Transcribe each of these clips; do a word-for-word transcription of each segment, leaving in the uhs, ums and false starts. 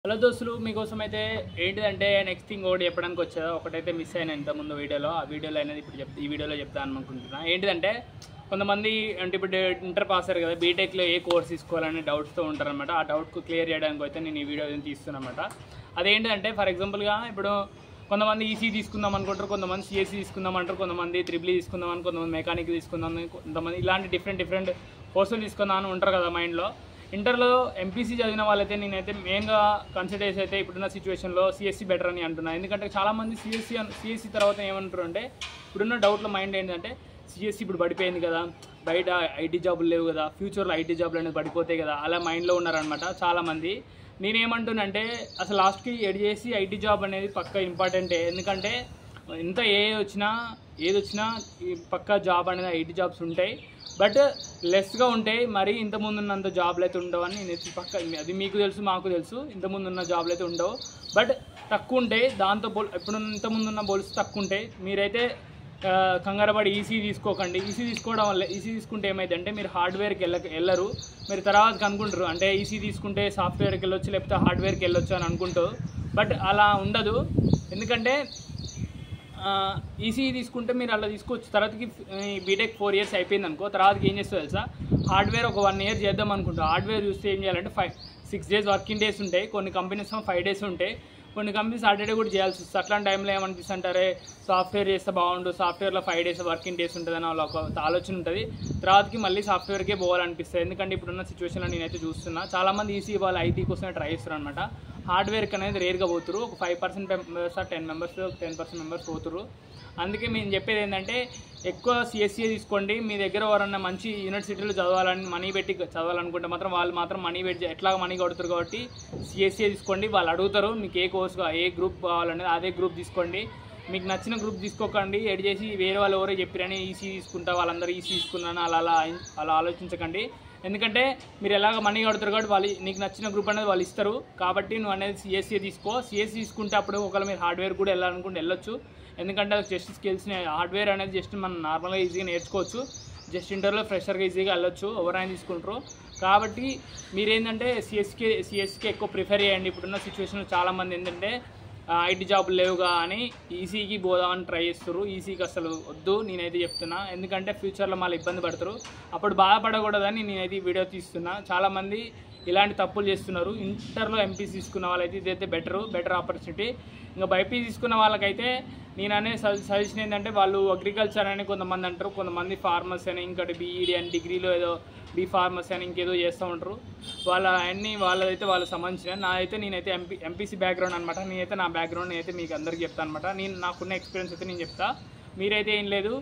Hello దోస్తులు, మీకోసం అయితే ఏంటిదంటే నెక్స్ట్ థింగ్ ఒకటి చెప్పడానికి వచ్చా. ఒకటైతే మిస్ అయినా ఇంతకుముందు వీడియోలో, ఆ వీడియోలో అనేది ఇప్పుడు చెప్ ఈ వీడియోలో చెప్తాను అనుకుంటున్నా. ఏంటిదంటే కొంతమంది అంటే ఇప్పుడు ఇంటర్ పాస్ అయ్యారు కదా, బీటెక్లో ఏ కోర్స్ తీసుకోవాలని డౌట్స్తో ఉంటారనమాట. ఆ డౌట్కు క్లియర్ చేయడానికి అయితే నేను ఈ వీడియో తీస్తున్నానమాట. అదేంటిదంటే ఫర్ ఎగ్జాంపుల్గా ఇప్పుడు కొంతమంది ఈసీ తీసుకుందాం అనుకుంటారు, కొంతమంది సిఎస్సి తీసుకుందాం అంటారు, కొంతమంది త్రిబుల్ తీసుకుందాం అని, కొంతమంది మెకానిక్ తీసుకుందాం అని, కొంతమంది ఇలాంటి డిఫరెంట్ డిఫరెంట్ కోర్సులు తీసుకుందాం అని ఉంటారు కదా మైండ్లో. ఇంటర్లో ఎంపీసీ చదివిన వాళ్ళైతే నేనైతే మెయిన్గా కన్సిడర్ చేసి అయితే ఇప్పుడున్న సిచ్యువేషన్లో సిఎస్సి బెటర్ అని అంటున్నాను. ఎందుకంటే చాలామంది సిఎస్సి సిఎస్సి తర్వాత ఏమంటారు అంటే, ఇప్పుడున్న డౌట్లో మైండ్ ఏంటంటే సిఎస్సి ఇప్పుడు పడిపోయింది కదా, బయట ఐటీ జాబులు లేవు కదా, ఫ్యూచర్లో ఐటీ జాబులు అనేది పడిపోతాయి కదా, అలా మైండ్లో ఉన్నారనమాట చాలామంది. నేనేమంటున్నానంటే అసలు లాస్ట్కి ఎడ్ చేసి ఐటీ జాబ్ అనేది పక్కా ఇంపార్టెంటే. ఎందుకంటే ఎంత ఏ వచ్చినా ఏది వచ్చినా పక్కా జాబ్ అనేది ఐటీ జాబ్స్ ఉంటాయి, బట్ లెస్గా ఉంటాయి. మరి ఇంతకుముందు ఉన్నంత జాబ్లు అయితే ఉండవని నేను పక్క, అది మీకు తెలుసు మాకు తెలుసు. ఇంతకుముందు ఉన్న జాబ్లు అయితే ఉండవు, బట్ తక్కువ ఉంటాయి. దాంతో పోల్ ఇప్పుడు ఇంతకుముందు ఉన్న పోలిస్తే తక్కువ ఉంటాయి. మీరైతే కంగారపడి ఈసీ తీసుకోకండి. ఈసీ తీసుకోవడం వల్ల, ఈసీ తీసుకుంటే ఏమైందంటే మీరు హార్డ్వేర్కి వెళ్ళ వెళ్ళరు మీరు తర్వాత కనుక్కుంటారు, అంటే ఈసీ తీసుకుంటే సాఫ్ట్వేర్కి వెళ్ళొచ్చు లేకపోతే హార్డ్వేర్కి వెళ్ళొచ్చు అని అనుకుంటూ. బట్ అలా ఉండదు. ఎందుకంటే ఈసీ తీసుకుంటే మీరు అలా తీసుకోవచ్చు. తర్వాతకి బీటెక్ ఫోర్ ఇయర్స్ అయిపోయింది అనుకో, తర్వాతకి ఏం చేస్తా తెలుసా, హార్డ్వేర్ ఒక వన్ ఇయర్ చేద్దాం అనుకుంటా. హార్డ్వేర్ చూస్తే ఏం చేయాలంటే five six days working days ఉంటాయి, కొన్ని కంపెనీస్ ఫైవ్ డేస్ ఉంటాయి, కొన్ని కంపెనీస్ సాటర్డే కూడా చేయాల్సి వస్తుంది. అట్లాంటి టైంలో ఏమనిపిస్తుంటారే, సాఫ్ట్వేర్ చేస్తే బాగుండు, సాఫ్ట్వేర్లో ఫైవ్ డేస్ వర్కింగ్ డేస్ ఉంటుందని వాళ్ళ ఒక ఆలోచన ఉంటుంది. తర్వాతకి మళ్ళీ సాఫ్ట్వేర్కే పోవాలనిపిస్తుంది. ఎందుకంటే ఇప్పుడున్న సిచ్యువేషన్లో నేనైతే చూస్తున్నా చాలామంది ఈసీ వాళ్ళు ఐటీ కోసమే ట్రై చేస్తారు అనమాట. హార్డ్వేర్కి అనేది రేర్గా పోతురు, ఒక five percent members ten members ten percent members పోతురు. అందుకే మేము చెప్పేది ఏంటంటే ఎక్కువ సిఎస్సీ తీసుకోండి. మీ దగ్గర ఎవరన్నా మంచి యూనివర్సిటీలో చదవాలని మనీ పెట్టి చదవాలనుకుంటే మాత్రం వాళ్ళు మాత్రం మనీ పెట్టి ఎట్లా మనీ కొడుతారు కాబట్టి సిఎస్సీ తీసుకోండి. వాళ్ళు అడుగుతారు మీకు ఏ కోర్స్ ఏ గ్రూప్ కావాలనేది, అదే గ్రూప్ తీసుకోండి. మీకు నచ్చిన గ్రూప్ తీసుకోకండి. ఎడ్ చేసి వేరే వాళ్ళు ఎవరో చెప్పిరని ఈసీ తీసుకుంటా వాళ్ళందరూ ఈసీ తీసుకున్నాను అలా అలా అలా ఆలోచించకండి. ఎందుకంటే మీరు ఎలాగ మనీ కడుతారు కాబట్టి వాళ్ళు నీకు నచ్చిన గ్రూప్ అనేది వాళ్ళు ఇస్తారు. కాబట్టి నువ్వు అనేది సిఎస్సీ తీసుకో. సిఎస్సీ తీసుకుంటే అప్పుడు ఒకవేళ మీరు హార్డ్వేర్ కూడా వెళ్ళాలనుకుంటే వెళ్ళొచ్చు. ఎందుకంటే జస్ట్ స్కిల్స్ని, హార్డ్వేర్ అనేది జస్ట్ మనం నార్మల్గా ఈజీగా నేర్చుకోవచ్చు. జస్ట్ ఇంటర్లో ఫ్రెషర్గా ఈజీగా వెళ్ళొచ్చు, ఎవరైనా తీసుకుంటారు. కాబట్టి మీరేంటంటే సిఎస్కి సిఎస్కి ఎక్కువ ప్రిఫర్ చేయండి. ఇప్పుడున్న సిచ్యువేషన్లో చాలామంది ఏంటంటే ఐటీ జాబులు లేవుగా అని ఈసీకి పోదామని ట్రై చేస్తారు. ఈసీకి అసలు వద్దు నేనైతే చెప్తున్నా. ఎందుకంటే ఫ్యూచర్లో మళ్ళీ ఇబ్బంది పడతారు, అప్పుడు బాధపడకూడదని నేనైతే ఈ వీడియో తీస్తున్నా. చాలామంది ఇలాంటి తప్పులు చేస్తున్నారు. ఇంటర్లో ఎంపీసీ తీసుకున్న వాళ్ళైతే ఇదైతే బెటరు బెటర్ ఆపర్చునిటీ. ఇంకా బైపీసీ తీసుకున్న వాళ్ళకైతే నేను అనే సజెషన్ ఏంటంటే, వాళ్ళు అగ్రికల్చర్ అని కొంతమంది అంటారు, కొంతమంది ఫార్మసీ అని, ఇంకోటి బీఈడీ అని, డిగ్రీలో ఏదో బీ ఫార్మసీ అని ఇంకేదో చేస్తూ ఉంటారు. వాళ్ళ అన్నీ వాళ్ళదైతే వాళ్ళకి సంబంధించిన. నాదైతే నేనైతే ఎంపీ ఎంపీసీ బ్యాక్గ్రౌండ్ అనమాట. నేనైతే నా బ్యాక్గ్రౌండ్ నేనైతే మీకు అందరికీ చెప్తాను అనమాట. నేను నాకున్న ఎక్స్పీరియన్స్ అయితే నేను చెప్తా. మీరైతే ఏం లేదు,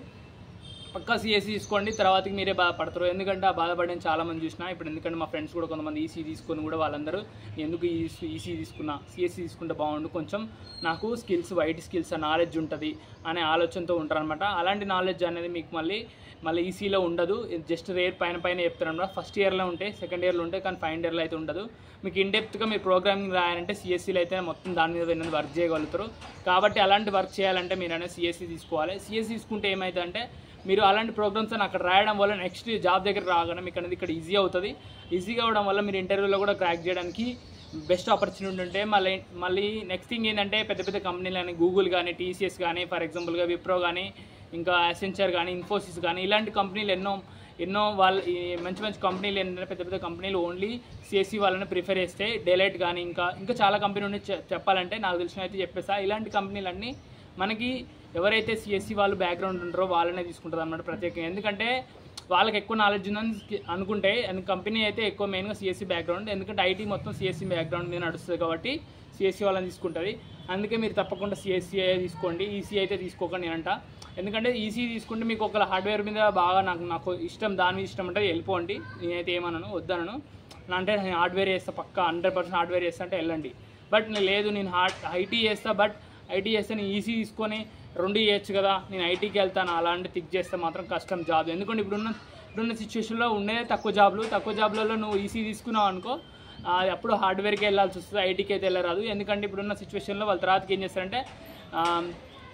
పక్కా సిఎస్సీ తీసుకోండి. తర్వాతకి మీరే బాధపడతారు. ఎందుకంటే ఆ బాధపడని చాలామంది చూసినా ఇప్పుడు. ఎందుకంటే మా ఫ్రెండ్స్ కూడా కొంతమంది ఈసీ తీసుకొని కూడా వాళ్ళందరూ ఎందుకు ఈసీ ఈసీ తీసుకున్నా, సిఎస్సీ తీసుకుంటే బాగుండు, కొంచెం నాకు స్కిల్స్ వైట్ స్కిల్స్ నాలెడ్జ్ ఉంటుంది అనే ఆలోచనతో ఉంటారనమాట. అలాంటి నాలెడ్జ్ అనేది మీకు మళ్ళీ మళ్ళీ ఈసీలో ఉండదు. జస్ట్ రేర్ పైన పైన చెప్తారనమాట. ఫస్ట్ ఇయర్లో ఉంటాయి, సెకండ్ ఇయర్లో ఉంటాయి, కానీ ఫైనల్ ఇయర్లో అయితే ఉండదు. మీకు ఇన్డెప్త్గా మీరు ప్రోగ్రామింగ్ రాయాలంటే సిఎస్సీలో అయితే మొత్తం దాని మీద అనేది వర్క్ చేయగలుగుతారు. కాబట్టి అలాంటి వర్క్ చేయాలంటే మీరు అనేది సిఎస్సీ తీసుకోవాలి. సిఎస్సీ తీసుకుంటే ఏమవుతుందంటే మీరు అలాంటి ప్రోగ్రామ్స్ అని అక్కడ రాయడం వల్ల నెక్స్ట్ జాబ్ దగ్గర రాగానే మీకు అనేది ఇక్కడ ఈజీ అవుతుంది. ఈజీగా అవడం వల్ల మీరు ఇంటర్వ్యూలో కూడా క్రాక్ చేయడానికి బెస్ట్ ఆపర్చునిటీ ఉంటే మళ్ళీ మళ్ళీ నెక్స్ట్ థింగ్ ఏంటంటే పెద్ద పెద్ద కంపెనీలు కానీ గూగుల్ కానీ, టీసీఎస్ కానీ, ఫర్ ఎగ్జాంపుల్గా విప్రో కానీ, ఇంకా అసెంచర్ కానీ, ఇన్ఫోసిస్ కానీ, ఇలాంటి కంపెనీలు ఎన్నో ఎన్నో వాళ్ళు మంచి మంచి కంపెనీలు ఏంటంటే పెద్ద పెద్ద కంపెనీలు ఓన్లీ సిఎస్సీ వాళ్ళని ప్రిఫర్ చేస్తే, డెలైట్ కానీ ఇంకా ఇంకా చాలా కంపెనీ ఉండి చెప్పాలంటే నాకు తెలిసిన అయితే చెప్పేస్తా. ఇలాంటి కంపెనీలన్నీ మనకి ఎవరైతే సిఎస్సీ వాళ్ళు బ్యాక్గ్రౌండ్ ఉంటారో వాళ్ళనే తీసుకుంటుంది అన్నమాట ప్రత్యేకంగా. ఎందుకంటే వాళ్ళకి ఎక్కువ నాలెడ్జ్ ఉందని అనుకుంటే, కంపెనీ అయితే ఎక్కువ మెయిన్గా సిఎస్సీ బ్యాక్గ్రౌండ్. ఎందుకంటే ఐటీ మొత్తం సిఎస్సీ బ్యాక్గ్రౌండ్ మీద నడుస్తుంది కాబట్టి సిఎస్సీ వాళ్ళని తీసుకుంటుంది. అందుకే మీరు తప్పకుండా సిఎస్సీ తీసుకోండి, ఈసీ అయితే తీసుకోకండి నేనంట. ఎందుకంటే ఈసీ తీసుకుంటే మీకు ఒక హార్డ్వేర్ మీద బాగా నాకు నాకు ఇష్టం, దాని మీద ఇష్టం అంటే వెళ్ళిపోండి. నేనైతే ఏమన్నాను వద్దనను. అంటే నేను హార్డ్వేర్ చేస్తా, పక్కా హండ్రెడ్ పర్సెంట్ హార్డ్వేర్ చేస్తా అంటే వెళ్ళండి. బట్ నేను లేదు నేను హార్డ్ ఐటీ చేస్తా, బట్ ఐటీ చేస్తే నేను ఈసీ తీసుకొని రెండు చేయొచ్చు కదా, నేను ఐటీకి వెళ్తాను అలాంటి థిక్ చేస్తే మాత్రం కష్టం జాబ్. ఎందుకంటే ఇప్పుడున్న ఇప్పుడున్న సిచ్యువేషన్లో ఉండేదే తక్కువ జాబ్లు. తక్కువ జాబ్లలో నువ్వు ఈసీ తీసుకున్నావు అనుకో, అప్పుడు హార్డ్వేర్కి వెళ్ళాల్సి వస్తుంది, ఐటీకి అయితే వెళ్ళరాదు. ఎందుకంటే ఇప్పుడున్న సిచ్యువేషన్లో వాళ్ళ తర్వాతకి ఏం చేస్తారంటే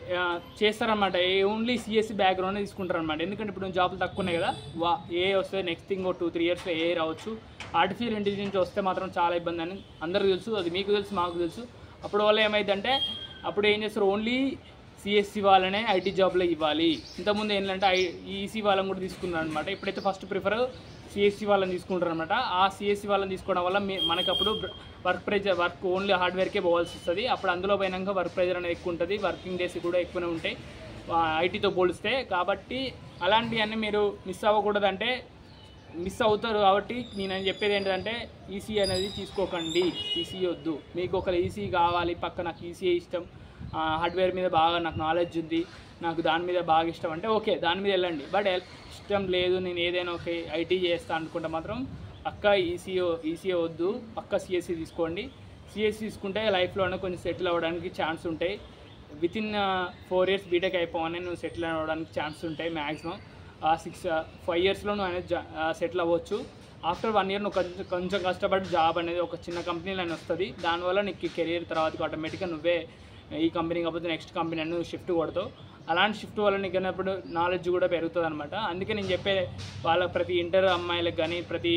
చేస్తారనమాట. ఓన్లీ సిఎస్సి బ్యాక్గ్రౌండ్ తీసుకుంటారనమాట. ఎందుకంటే ఇప్పుడు జాబ్లు తక్కువ ఉన్నాయి కదా, వా ఏ వస్తే నెక్స్ట్ థింగ్ టూ త్రీ ఇయర్స్లో ఏ రావచ్చు. ఆర్టిఫిషియల్ ఇంటెలిజెన్స్ వస్తే మాత్రం చాలా ఇబ్బంది అని అందరికీ తెలుసు, అది మీకు తెలుసు మాకు తెలుసు. అప్పుడు వల్ల ఏమైందంటే అప్పుడు ఏం చేస్తారు, ఓన్లీ సిఎస్సి వాళ్ళనే ఐటీ జాబ్లో ఇవ్వాలి. ఇంతకుముందు ఏంటంటే ఐ ఈసీ వాళ్ళని కూడా తీసుకున్నారు అనమాట. ఇప్పుడైతే ఫస్ట్ ప్రిఫర్ సిఎస్సి వాళ్ళని తీసుకుంటారు అనమాట. ఆ సిఎస్సి వాళ్ళని తీసుకోవడం వల్ల మనకి అప్పుడు వర్క్ ప్రెజర్ వర్క్ ఓన్లీ హార్డ్వేర్కే పోవాల్సి వస్తుంది. అప్పుడు అందులో పోయినాక వర్క్ ప్రెజర్ అనేది ఎక్కువ ఉంటుంది, వర్కింగ్ డేస్ కూడా ఎక్కువనే ఉంటాయి ఐటీతో పోలిస్తే. కాబట్టి అలాంటివన్నీ మీరు మిస్ అవ్వకూడదు, అంటే మిస్ అవుతారు. కాబట్టి నేను చెప్పేది ఏంటంటే ఈసీ అనేది తీసుకోకండి, ఈసీ వద్దు. మీకు ఒక ఈసీ కావాలి, పక్క నాకు ఈసీ ఇష్టం, హార్డ్వేర్ మీద బాగా నాకు నాలెడ్జ్ ఉంది, నాకు దాని మీద బాగా ఇష్టం అంటే ఓకే, దాని మీద వెళ్ళండి. బట్ ఇష్టం లేదు, నేను ఏదైనా ఓకే ఐటీ చేస్తాను అనుకుంటే మాత్రం పక్క ఈసీఓ ఈసీఓ వద్దు, పక్క సిఎస్సి తీసుకోండి. సిఎస్సి తీసుకుంటే లైఫ్లోనే కొంచెం సెటిల్ అవ్వడానికి ఛాన్స్ ఉంటాయి. Within four years BTech అయిపోగానే నువ్వు సెటిల్ అవ్వడానికి ఛాన్స్ ఉంటాయి. మ్యాక్సిమం సిక్స్ ఫైవ్ ఇయర్స్లో నువ్వు అనేది సెటిల్ అవ్వచ్చు. ఆఫ్టర్ వన్ ఇయర్ నువ్వు కొంచెం కొంచెం కష్టపడి జాబ్ అనేది ఒక చిన్న కంపెనీలో అని వస్తుంది. దానివల్ల నీకు కెరీర్ తర్వాత ఆటోమేటిక్గా నువ్వే ఈ కంపెనీ కాకపోతే నెక్స్ట్ కంపెనీ అని నువ్వు షిఫ్ట్ కొడతావు. అలాంటి షిఫ్ట్ వల్ల నీకు అన్నప్పుడు నాలెడ్జ్ కూడా పెరుగుతుంది అనమాట. అందుకే నేను చెప్పే వాళ్ళ ప్రతి ఇంటర్ అమ్మాయిలకు కానీ ప్రతి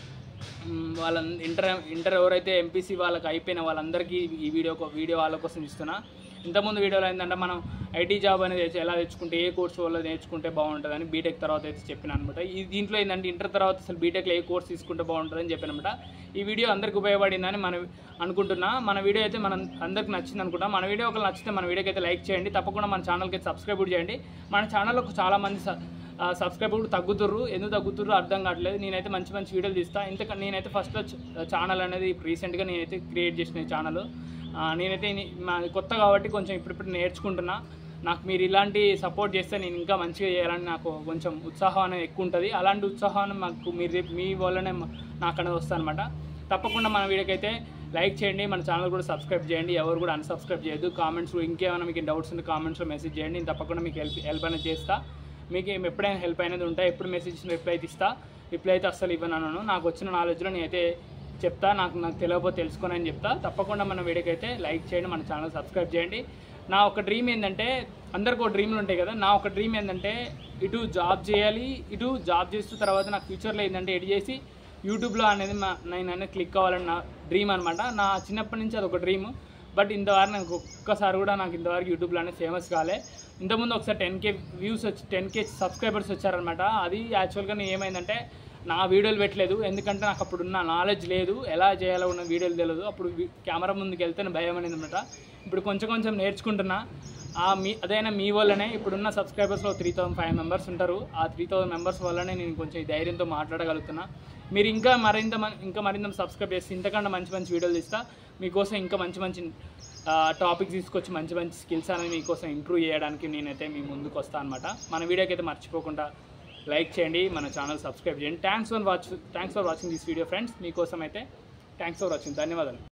వాళ్ళ ఇంటర్ ఇంటర్ ఎవరైతే ఎంపీసీ వాళ్ళకి అయిపోయిన వాళ్ళందరికీ ఈ వీడియో వీడియో వాళ్ళ కోసం ఇస్తున్నా. ఇంతకుముందు వీడియోలో ఏంటంటే మనం ఐటీ జాబ్ అనేది ఎలా తెచ్చుకుంటే ఏ కోర్స్ వల్ల నేర్చుకుంటే బాగుంటుందని బీటెక్ తర్వాత అయితే చెప్పిన అనమాట. ఈ దీంట్లో ఏంటంటే ఇంటర్ తర్వాత అసలు బీటెక్లో ఏ కోర్స్ తీసుకుంటే బాగుంటుందని చెప్పాను అనమాట. ఈ వీడియో అందరికి ఉపయోగపడిందని మనం అనుకుంటున్నా. మన వీడియో అయితే మనం అందరికి నచ్చింది అనుకుంటా. మన వీడియో ఒకరు నచ్చితే మన వీడియోకి అయితే లైక్ చేయండి, తప్పకుండా మన ఛానల్కి అయితే సబ్స్క్రైబ్ కూడా చేయండి. మన ఛానల్లో చాలామంది సబ్స్క్రైబ్ కూడా తగ్గుతుర్రు, ఎందుకు తగ్గుతుర్రు అర్థం కావట్లేదు. నేనైతే మంచి మంచి వీడియోలు తీస్తాను. ఇంత నేనైతే ఫస్ట్లో ఛానల్ అనేది రీసెంట్గా నేనైతే క్రియేట్ చేసిన ఛానల్. నేనైతే మా కొత్త కాబట్టి కొంచెం ఇప్పుడిప్పుడు నేర్చుకుంటున్నా. నాకు మీరు ఇలాంటి సపోర్ట్ చేస్తే నేను ఇంకా మంచిగా చేయాలని నాకు కొంచెం ఉత్సాహం అనేది ఎక్కువ ఉంటుంది. అలాంటి ఉత్సాహాన్ని మాకు మీరు మీ వల్లనే నాకు అనేది వస్తుంది అనమాట. తప్పకుండా మన వీడియోకి అయితే లైక్ చేయండి, మన ఛానల్ కూడా సబ్స్క్రైబ్ చేయండి, ఎవరు కూడా అన్సబ్స్క్రైబ్ చేయొద్దు. కామెంట్స్ ఇంకేమైనా మీకు డౌట్స్ ఉంటే కామెంట్స్లో మెసేజ్ చేయండి, నేను తప్పకుండా మీకు హెల్ప్ హెల్ప్ అనేది చేస్తా. మీకు ఎప్పుడైనా హెల్ప్ అనేది ఉంటాయి, ఎప్పుడు మెసేజ్ ఇచ్చిన రిప్లై అయితే ఇస్తా. రిప్లై అయితే అస్సలు ఇవ్వను, నాకు వచ్చిన నాలెడ్జ్లో నేనైతే చెప్తా, నాకు నాకు తెలియకపోతే తెలుసుకొని అని చెప్తా. తప్పకుండా మన వీడియోకి అయితే లైక్ చేయండి, మన ఛానల్ సబ్స్క్రైబ్ చేయండి. నా ఒక డ్రీమ్ ఏంటంటే, అందరికీ ఒక డ్రీమ్లు ఉంటాయి కదా, నా ఒక డ్రీమ్ ఏంటంటే ఇటు జాబ్ చేయాలి, ఇటు జాబ్ చేస్తూ తర్వాత నాకు ఫ్యూచర్లో ఏంటంటే ఎడి చేసి యూట్యూబ్లో అనేది మా నేను అనేది క్లిక్ అవ్వాలని నా డ్రీమ్ అనమాట. నా చిన్నప్పటి నుంచి అది ఒక డ్రీమ్. బట్ ఇంతవరకు నాకు ఒక్కసారి కూడా నాకు ఇంతవరకు యూట్యూబ్లో అనేది ఫేమస్ కాలే. ఇంతకుముందు ఒకసారి టెన్ కే వ్యూస్ వచ్చి టెన్ కే సబ్స్క్రైబర్స్ వచ్చారనమాట. అది యాక్చువల్గా నేను ఏమైందంటే నా వీడియోలు పెట్టలేదు, ఎందుకంటే నాకు అప్పుడు ఉన్న నాలెడ్జ్ లేదు, ఎలా చేయాలో ఉన్న వీడియోలు తెలియదు. అప్పుడు కెమెరా ముందుకు వెళ్తే భయం అనేది అనమాట. ఇప్పుడు కొంచెం కొంచెం నేర్చుకుంటున్నా. ఆ మీ అదైనా మీ వల్లనే ఇప్పుడున్న సబ్స్క్రైబర్స్లో త్రీ థౌసండ్ ఫైవ్ మెంబర్స్ ఉంటారు. ఆ త్రీ థౌసండ్ మెంబర్స్ వల్లనే నేను కొంచెం ధైర్యంతో మాట్లాడగలుగుతున్నా. మీరు ఇంకా మరింత ఇంకా మరింత సబ్స్క్రైబ్ చేసి ఇంతకన్నా మంచి మంచి వీడియోలు ఇస్తా మీకోసం. ఇంకా మంచి మంచి టాపిక్స్ తీసుకొచ్చి మంచి మంచి స్కిల్స్ అనేది మీకోసం ఇంప్రూవ్ చేయడానికి నేనైతే మీ ముందుకు వస్తాను అనమాట. మన వీడియోకి అయితే మర్చిపోకుండా లైక్ చేయండి, మన ఛానల్ సబ్స్క్రైబ్ చేయండి. Thanks for watch thanks for watching this video friends. మీకోసం అయితే థ్యాంక్స్ ఫర్ వాచింగ్, ధన్యవాదాలు.